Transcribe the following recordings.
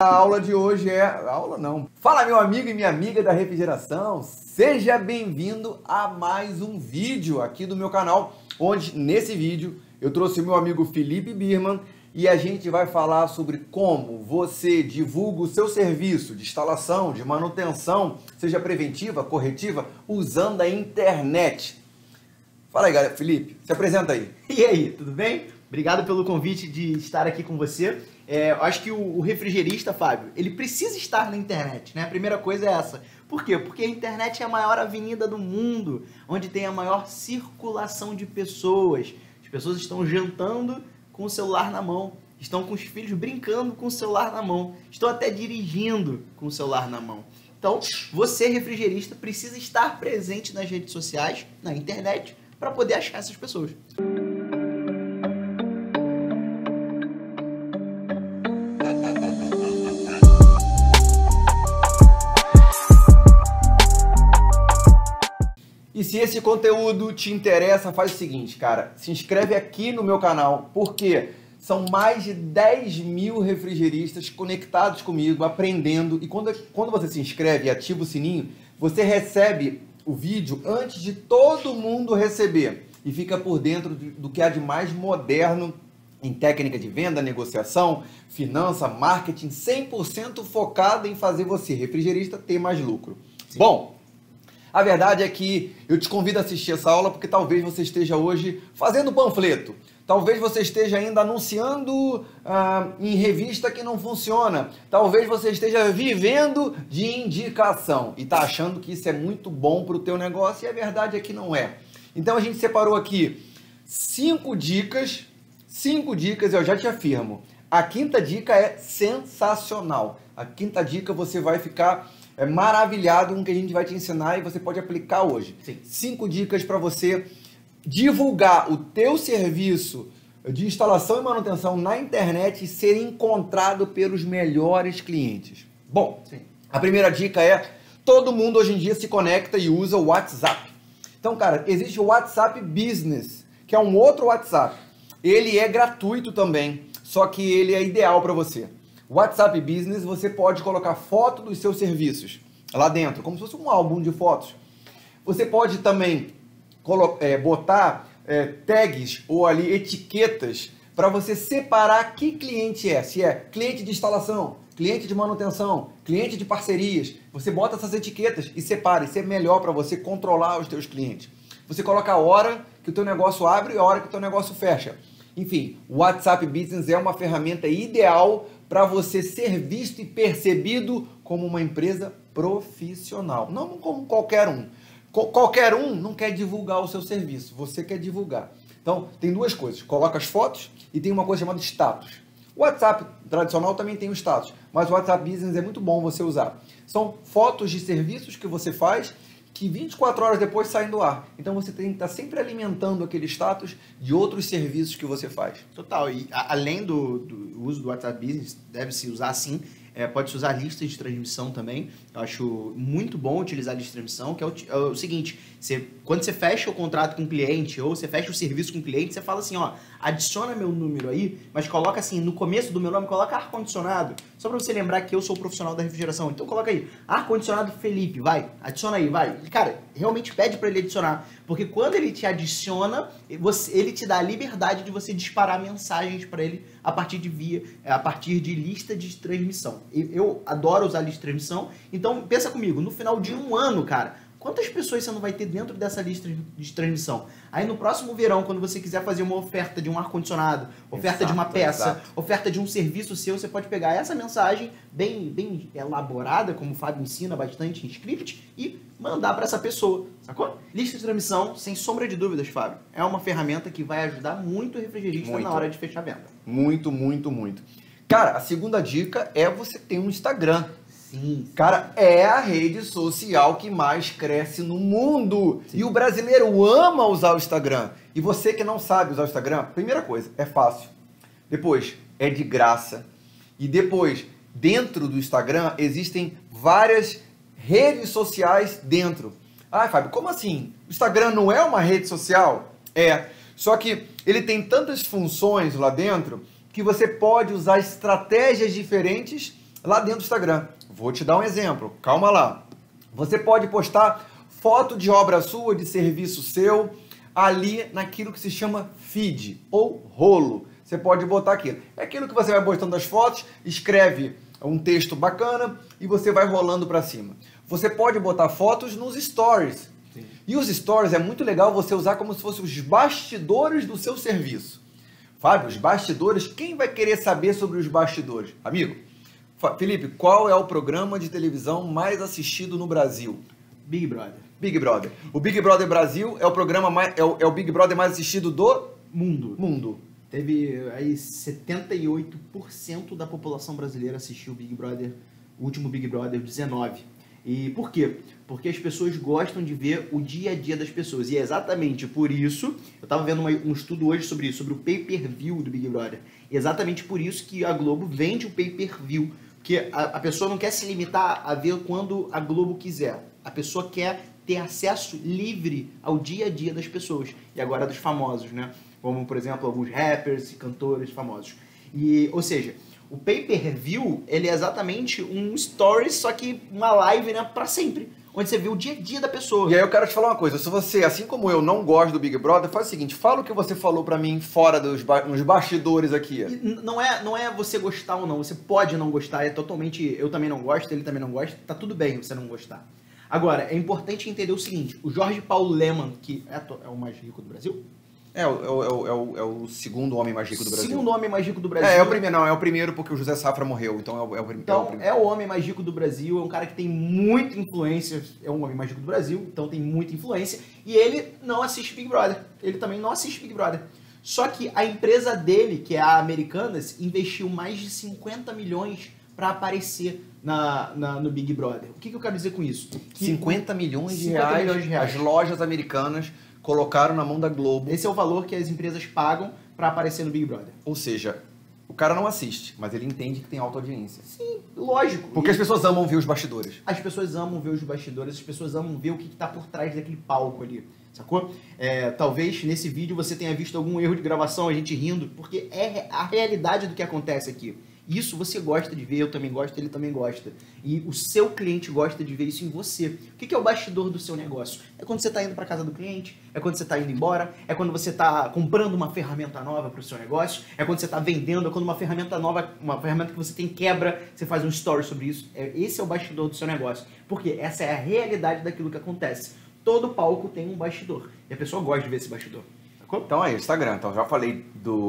A aula de hoje é... Aula não. Fala, meu amigo e minha amiga da refrigeração. Seja bem-vindo a mais um vídeo aqui do meu canal, onde nesse vídeo eu trouxe o meu amigo Felipe Birman e a gente vai falar sobre como você divulga o seu serviço de instalação, de manutenção, seja preventiva, corretiva, usando a internet. Fala aí, galera. Felipe, se apresenta aí. E aí, tudo bem? Obrigado pelo convite de estar aqui com você. Eu acho que o refrigerista, Fábio, ele precisa estar na internet, né? A primeira coisa é essa. Por quê? Porque a internet é a maior avenida do mundo, onde tem a maior circulação de pessoas. As pessoas estão jantando com o celular na mão, estão com os filhos brincando com o celular na mão, estão até dirigindo com o celular na mão. Então, você, refrigerista, precisa estar presente nas redes sociais, na internet, para poder achar essas pessoas. E se esse conteúdo te interessa, faz o seguinte, cara, se inscreve aqui no meu canal, porque são mais de 10 mil refrigeristas conectados comigo, aprendendo, e quando você se inscreve e ativa o sininho, você recebe o vídeo antes de todo mundo receber, e fica por dentro do que há de mais moderno em técnica de venda, negociação, finança, marketing, 100% focado em fazer você, refrigerista, ter mais lucro. Sim. Bom, a verdade é que eu te convido a assistir essa aula porque talvez você esteja hoje fazendo panfleto, talvez você esteja ainda anunciando em revista que não funciona, talvez você esteja vivendo de indicação e está achando que isso é muito bom para o teu negócio e a verdade é que não é. Então a gente separou aqui 5 dicas, eu já te afirmo. A quinta dica é sensacional. A quinta dica você vai ficar maravilhado com o que a gente vai te ensinar e você pode aplicar hoje. Sim. 5 dicas para você divulgar o teu serviço de instalação e manutenção na internet e ser encontrado pelos melhores clientes. Bom, sim, a primeira dica é: todo mundo hoje em dia se conecta e usa o WhatsApp. Então, cara, existe o WhatsApp Business, que é um outro WhatsApp. Ele é gratuito também, só que ele é ideal para você. WhatsApp Business, você pode colocar foto dos seus serviços lá dentro, como se fosse um álbum de fotos. Você pode também botar tags ou ali etiquetas para você separar que cliente é. Se é cliente de instalação, cliente de manutenção, cliente de parcerias. Você bota essas etiquetas e separa. Isso é melhor para você controlar os teus clientes. Você coloca a hora que o teu negócio abre e a hora que o teu negócio fecha. Enfim, o WhatsApp Business é uma ferramenta ideal para você ser visto e percebido como uma empresa profissional, não como qualquer um. Qualquer um não quer divulgar o seu serviço, você quer divulgar. Então, tem duas coisas, coloca as fotos e tem uma coisa chamada status. O WhatsApp tradicional também tem o status, mas o WhatsApp Business é muito bom você usar. São fotos de serviços que você faz que 24 horas depois saem do ar. Então você tem que estar sempre alimentando aquele status de outros serviços que você faz. Total. E além do uso do WhatsApp Business, deve-se usar assim, pode-se usar listas de transmissão também. Eu acho muito bom utilizar lista de transmissão, que é o seguinte: quando você fecha o contrato com o cliente ou você fecha o serviço com o cliente, você fala assim, ó, adiciona meu número aí, mas coloca assim, no começo do meu nome, coloca ar-condicionado, só para você lembrar que eu sou o profissional da refrigeração. Então coloca aí, ar-condicionado Felipe, vai, adiciona aí, vai. Cara, realmente pede para ele adicionar, porque quando ele te adiciona, ele te dá a liberdade de você disparar mensagens para ele a partir de lista de transmissão. Eu adoro usar lista de transmissão, então pensa comigo, no final de um ano, cara, quantas pessoas você não vai ter dentro dessa lista de transmissão? Aí no próximo verão, quando você quiser fazer uma oferta de um ar-condicionado, oferta de uma peça, oferta de um serviço seu, você pode pegar essa mensagem bem elaborada, como o Fábio ensina bastante em script, e mandar para essa pessoa, sacou? Lista de transmissão, sem sombra de dúvidas, Fábio, é uma ferramenta que vai ajudar muito o refrigerista na hora de fechar a venda. Muito, muito, muito. Cara, a segunda dica é você ter um Instagram. Sim. Cara, é a rede social que mais cresce no mundo. Sim. E o brasileiro ama usar o Instagram. E você que não sabe usar o Instagram, primeira coisa, é fácil. Depois, é de graça. E depois, dentro do Instagram, existem várias redes sociais dentro. Ah, Fábio, como assim? O Instagram não é uma rede social? É. Só que ele tem tantas funções lá dentro que você pode usar estratégias diferentes lá dentro do Instagram. Vou te dar um exemplo, calma lá. Você pode postar foto de obra sua, de serviço seu, ali naquilo que se chama feed ou rolo. Você pode botar aqui. É aquilo que você vai botando as fotos, escreve um texto bacana e você vai rolando para cima. Você pode botar fotos nos stories. Sim. E os stories é muito legal você usar como se fossem os bastidores do seu serviço. Fábio, os bastidores, quem vai querer saber sobre os bastidores? Amigo, Felipe, qual é o programa de televisão mais assistido no Brasil? Big Brother. Big Brother. O Big Brother Brasil é o programa é o Big Brother mais assistido do mundo. Teve aí 78% da população brasileira assistiu o Big Brother, o último Big Brother 19. E por quê? Porque as pessoas gostam de ver o dia a dia das pessoas. E é exatamente por isso, eu estava vendo um estudo hoje sobre isso, sobre o pay-per-view do Big Brother. E exatamente por isso que a Globo vende o pay-per-view. Porque a pessoa não quer se limitar a ver quando a Globo quiser. A pessoa quer ter acesso livre ao dia a dia das pessoas. E agora dos famosos, né? Como, por exemplo, alguns rappers e cantores famosos. E, ou seja, o pay-per-view, ele é exatamente um story, só que uma live, né, pra sempre. Onde você vê o dia a dia da pessoa. E aí eu quero te falar uma coisa. Se você, assim como eu, não gosta do Big Brother, faz o seguinte, fala o que você falou pra mim fora nos bastidores aqui. Não é você gostar ou não. Você pode não gostar. É totalmente... Eu também não gosto, ele também não gosta. Tá tudo bem você não gostar. Agora, é importante entender o seguinte. O Jorge Paulo Lemann, que é o mais rico do Brasil... É o segundo homem mais rico do Brasil. Segundo homem mais rico do Brasil. É o primeiro porque o José Safra morreu, então é o primeiro. Então, é o homem mais rico do Brasil, é um cara que tem muita influência, é um homem mais rico do Brasil, então tem muita influência, e ele não assiste Big Brother, ele também não assiste Big Brother. Só que a empresa dele, que é a Americanas, investiu mais de 50 milhões para aparecer no Big Brother. O que eu quero dizer com isso? 50 milhões de reais. As lojas americanas colocaram na mão da Globo. Esse é o valor que as empresas pagam para aparecer no Big Brother. Ou seja, o cara não assiste, mas ele entende que tem alta audiência. Sim, lógico. Porque as pessoas amam ver os bastidores. As pessoas amam ver os bastidores, as pessoas amam ver o que está por trás daquele palco ali, sacou? Talvez nesse vídeo você tenha visto algum erro de gravação, a gente rindo, porque é a realidade do que acontece aqui. Isso você gosta de ver, eu também gosto, ele também gosta. E o seu cliente gosta de ver isso em você. O que é o bastidor do seu negócio? É quando você está indo para casa do cliente, é quando você está indo embora, é quando você está comprando uma ferramenta nova para o seu negócio, é quando você está vendendo, é quando uma ferramenta nova, uma ferramenta que você tem quebra, você faz um story sobre isso. Esse é o bastidor do seu negócio. Porque essa é a realidade daquilo que acontece. Todo palco tem um bastidor. E a pessoa gosta de ver esse bastidor. Então é Instagram. Então já falei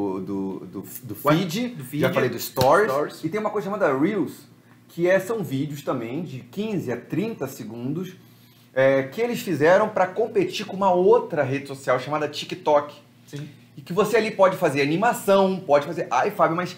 do feed, já falei do stories. E tem uma coisa chamada Reels, que são vídeos também de 15 a 30 segundos que eles fizeram para competir com uma outra rede social chamada TikTok. Sim. E que você ali pode fazer animação, pode fazer... Ai, Fábio, mas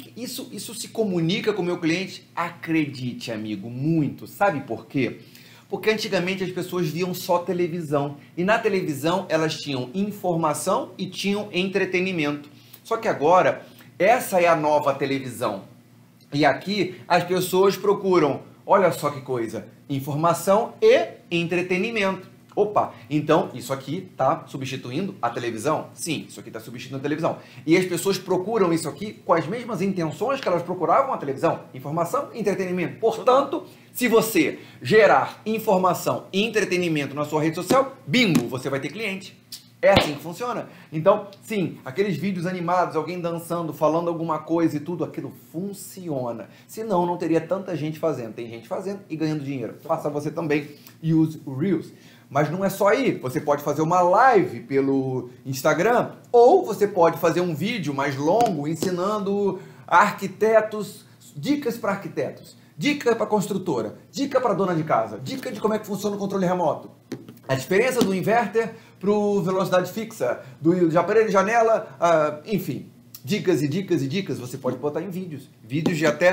isso se comunica com o meu cliente? Acredite, amigo, muito. Sabe por quê? Porque antigamente as pessoas viam só televisão. E na televisão elas tinham informação e tinham entretenimento. Só que agora, essa é a nova televisão. E aqui as pessoas procuram, olha só que coisa, informação e entretenimento. Opa, então isso aqui está substituindo a televisão? Sim, isso aqui está substituindo a televisão. E as pessoas procuram isso aqui com as mesmas intenções que elas procuravam a televisão. Informação e entretenimento. Portanto, se você gerar informação e entretenimento na sua rede social, bingo, você vai ter cliente. É assim que funciona. Então, sim, aqueles vídeos animados, alguém dançando, falando alguma coisa e tudo, aquilo funciona. Senão, não teria tanta gente fazendo. Tem gente fazendo e ganhando dinheiro. Faça você também e use o Reels. Mas não é só aí. Você pode fazer uma live pelo Instagram ou você pode fazer um vídeo mais longo ensinando arquitetos, dicas para arquitetos, dica para construtora, dica para dona de casa, dica de como é que funciona o controle remoto. A diferença do inverter para o velocidade fixa, de aparelho de janela, enfim. Dicas e dicas e dicas você pode botar em vídeos. Vídeos de até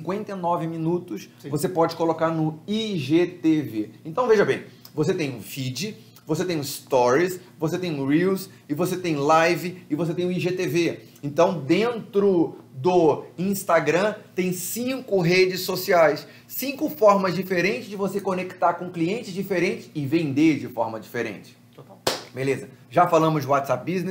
59 minutos. Sim. Você pode colocar no IGTV. Então veja bem, você tem um feed, você tem um stories, você tem um Reels, e você tem live, e você tem o IGTV. Então dentro do Instagram tem 5 redes sociais, 5 formas diferentes de você conectar com clientes diferentes e vender de forma diferente. Total. Beleza? Já falamos de WhatsApp Business,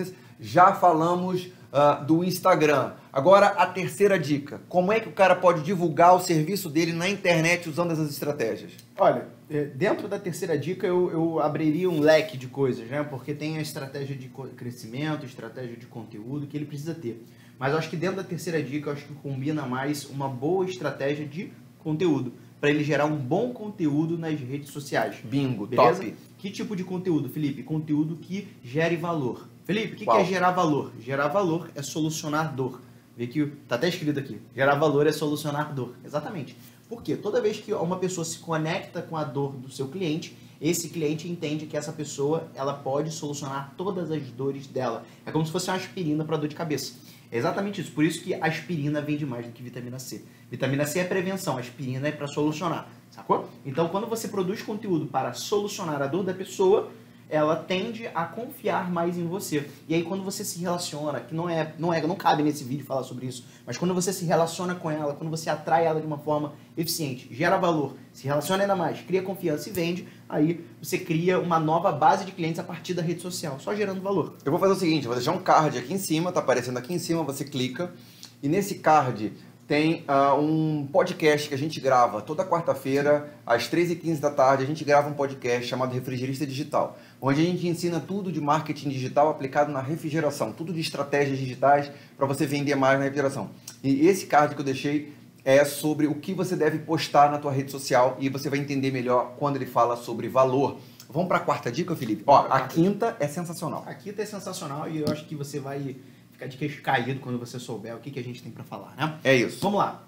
já falamos do Instagram. Agora, a terceira dica. Como é que o cara pode divulgar o serviço dele na internet usando essas estratégias? Olha, dentro da terceira dica eu abriria um leque de coisas, né? Porque tem a estratégia de crescimento, estratégia de conteúdo que ele precisa ter. Mas eu acho que dentro da terceira dica, eu acho que combina mais uma boa estratégia de conteúdo, para ele gerar um bom conteúdo nas redes sociais. Bingo, beleza? top. Que tipo de conteúdo, Felipe? Conteúdo que gere valor. Felipe, o que é gerar valor? Gerar valor é solucionar dor. Vê que tá até escrito aqui. Gerar valor é solucionar dor. Exatamente. Porque toda vez que uma pessoa se conecta com a dor do seu cliente, esse cliente entende que essa pessoa ela pode solucionar todas as dores dela. É como se fosse uma aspirina para dor de cabeça. É exatamente isso. Por isso que a aspirina vende mais do que vitamina C. Vitamina C é prevenção, a aspirina é para solucionar. Sacou? Então, quando você produz conteúdo para solucionar a dor da pessoa, ela tende a confiar mais em você. E aí, quando você se relaciona, que não cabe nesse vídeo falar sobre isso, mas quando você se relaciona com ela, quando você atrai ela de uma forma eficiente, gera valor, se relaciona ainda mais, cria confiança e vende, aí você cria uma nova base de clientes a partir da rede social, só gerando valor. Eu vou fazer o seguinte, vou deixar um card aqui em cima, tá aparecendo aqui em cima, você clica, e nesse card tem um podcast que a gente grava toda quarta-feira, às 13h15 da tarde, a gente grava um podcast chamado Refrigerista Digital, onde a gente ensina tudo de marketing digital aplicado na refrigeração, tudo de estratégias digitais para você vender mais na refrigeração. E esse card que eu deixei é sobre o que você deve postar na tua rede social e você vai entender melhor quando ele fala sobre valor. Vamos para a quarta dica, Felipe? Ó, a quinta é sensacional. A quinta é sensacional e eu acho que você vai ficar de queixo caído quando você souber o que a gente tem para falar, né? É isso. Vamos lá.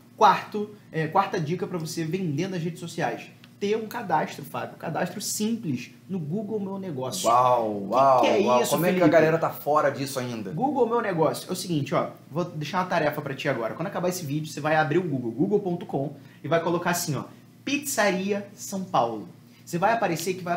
Quarta dica para você vender nas redes sociais. Ter um cadastro, Fábio. Cadastro simples no Google Meu Negócio. Uau, que é uau. isso, Como é que a galera tá fora disso ainda? Google Meu Negócio. É o seguinte, ó. Vou deixar uma tarefa para ti agora. Quando acabar esse vídeo, você vai abrir o Google, google.com e vai colocar assim, ó. Pizzaria São Paulo. Você vai aparecer que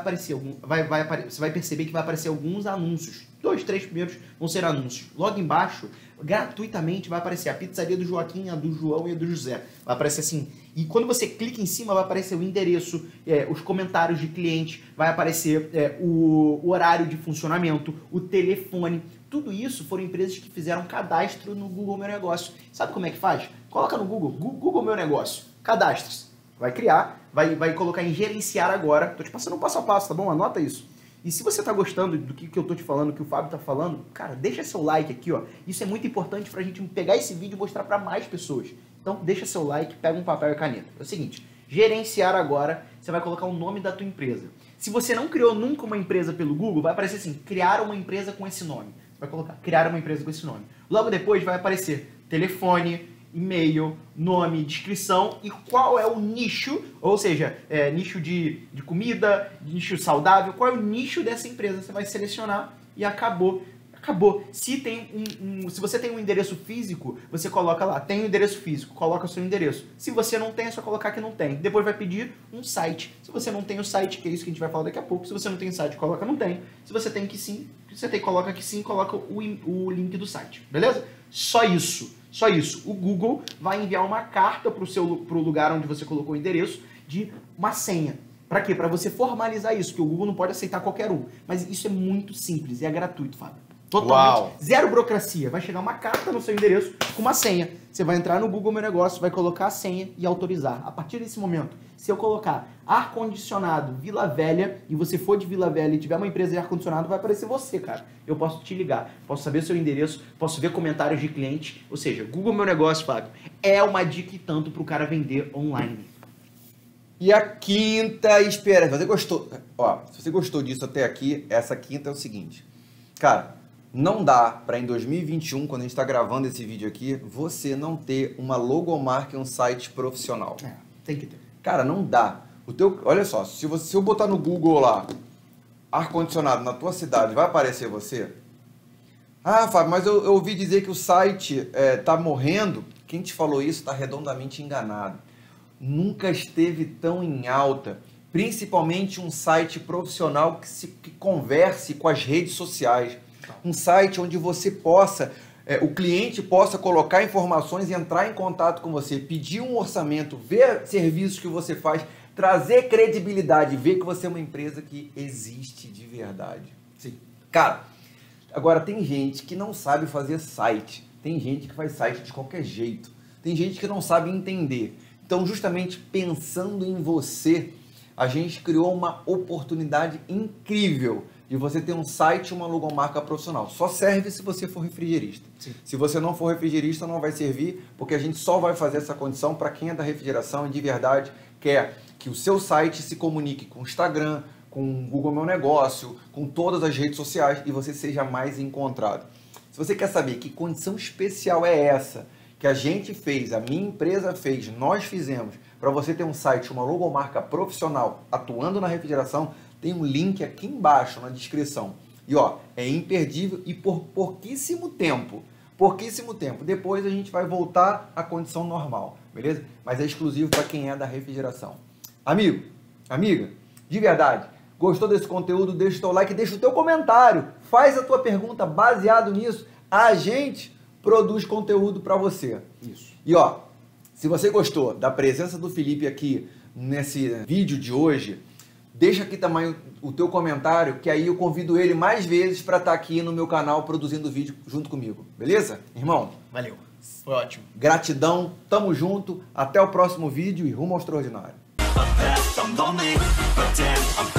você vai perceber que vai aparecer alguns anúncios. 2, 3 primeiros vão ser anúncios. Logo embaixo, gratuitamente, vai aparecer a pizzaria do Joaquim, a do João e a do José. Vai aparecer assim. E quando você clica em cima, vai aparecer o endereço, os comentários de cliente, vai aparecer o horário de funcionamento, o telefone. Tudo isso foram empresas que fizeram cadastro no Google Meu Negócio. Sabe como é que faz? Coloca no Google Meu Negócio, cadastre-se. Vai criar, vai colocar em gerenciar agora. Tô te passando um passo a passo, tá bom? Anota isso. E se você tá gostando do que eu tô te falando, que o Fábio tá falando, cara, deixa seu like aqui, ó. Isso é muito importante pra gente pegar esse vídeo e mostrar pra mais pessoas. Então, deixa seu like, pega um papel e caneta. É o seguinte, gerenciar agora, você vai colocar o nome da tua empresa. Se você não criou nunca uma empresa pelo Google, vai aparecer assim, criar uma empresa com esse nome. Você vai colocar, criar uma empresa com esse nome. Logo depois vai aparecer telefone, e-mail, nome, descrição e qual é o nicho, ou seja, nicho de comida, nicho saudável, qual é o nicho dessa empresa. Você vai selecionar e acabou. Se você tem um endereço físico, você coloca lá, tem um endereço físico, coloca o seu endereço. Se você não tem, é só colocar que não tem. Depois vai pedir um site. Se você não tem o site, que é isso que a gente vai falar daqui a pouco, se você não tem site, coloca não tem. Se você tem que sim, coloca que sim, coloca o link do site. Beleza? Só isso. O Google vai enviar uma carta pro lugar onde você colocou o endereço de uma senha. Para quê? Para você formalizar isso, porque o Google não pode aceitar qualquer um. Mas isso é muito simples e é gratuito, Fábio. Totalmente. Zero burocracia. Vai chegar uma carta no seu endereço com uma senha. Você vai entrar no Google Meu Negócio, vai colocar a senha e autorizar. A partir desse momento, se eu colocar ar-condicionado Vila Velha e você for de Vila Velha e tiver uma empresa de ar-condicionado, vai aparecer você, cara. Eu posso te ligar, posso saber seu endereço, posso ver comentários de cliente. Ou seja, Google Meu Negócio, Fábio, é uma dica e tanto para o cara vender online. E a quinta, espera, você gostou? Ó, se você gostou disso até aqui, essa quinta é o seguinte. Cara, não dá para em 2021, quando a gente está gravando esse vídeo aqui, você não ter uma logomarca e um site profissional. Tem que ter. Cara, não dá. Olha só, se eu botar no Google lá, ar-condicionado na tua cidade, vai aparecer você? Ah, Fábio, mas eu ouvi dizer que o site tá morrendo. Quem te falou isso está redondamente enganado. Nunca esteve tão em alta, principalmente um site profissional que converse com as redes sociais. Um site onde você possa, o cliente possa colocar informações e entrar em contato com você, pedir um orçamento, ver serviços que você faz, trazer credibilidade, ver que você é uma empresa que existe de verdade. Sim. Cara, Agora, tem gente que não sabe fazer site, tem gente que faz site de qualquer jeito, tem gente que não sabe entender. Então, justamente pensando em você, a gente criou uma oportunidade incrível de você ter um site e uma logomarca profissional. Só serve se você for refrigerista. Sim. Se você não for refrigerista, não vai servir, porque a gente só vai fazer essa condição para quem é da refrigeração e de verdade quer que o seu site se comunique com o Instagram, com o Google Meu Negócio, com todas as redes sociais e você seja mais encontrado. Se você quer saber que condição especial é essa que a gente fez, a minha empresa fez, nós fizemos, para você ter um site, uma logomarca profissional atuando na refrigeração, tem um link aqui embaixo na descrição. E ó, é imperdível e por pouquíssimo tempo. Pouquíssimo tempo. Depois a gente vai voltar à condição normal, beleza? Mas é exclusivo para quem é da refrigeração. Amigo, amiga, de verdade, gostou desse conteúdo? Deixa o teu like, deixa o teu comentário. Faz a tua pergunta baseado nisso. A gente produz conteúdo para você. Isso. E ó, se você gostou da presença do Felipe aqui nesse vídeo de hoje, deixa aqui também o teu comentário, que aí eu convido ele mais vezes para estar aqui no meu canal produzindo vídeo junto comigo. Beleza? Irmão? Valeu. Foi ótimo. Gratidão, tamo junto, até o próximo vídeo e rumo ao extraordinário.